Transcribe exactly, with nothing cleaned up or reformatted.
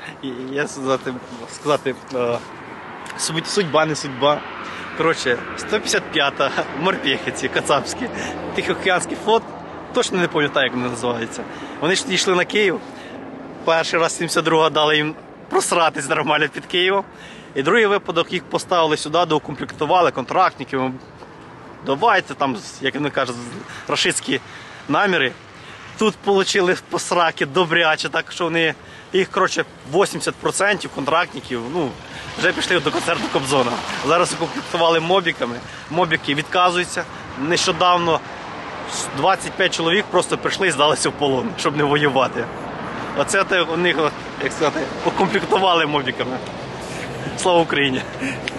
Я сказати, сказати судьба, не судьба. Коротше, сто п'ятдесят п'ята, морпехи ці, кацапські, Тихоокеанський флот, точно не пам'ятаю, як вони називаються. Вони ж йшли на Київ. Перший раз сімдесят другого дали їм просратись нормально під Києвом. І другий випадок, їх поставили сюди, доукомплектували контрактників. Давайте там, як вони кажуть, рашистські наміри. Тут отримали посраки добряче, так що вони, їх, коротше, вісімдесят відсотків контрактників, ну, вже пішли до концерту Кобзона. Зараз укомплектували мобіками, мобіки відказуються. Нещодавно двадцять п'ять чоловік просто прийшли і здалися в полон, щоб не воювати. Оце у них, як сказати, укомплектували мобіками. Слава Україні!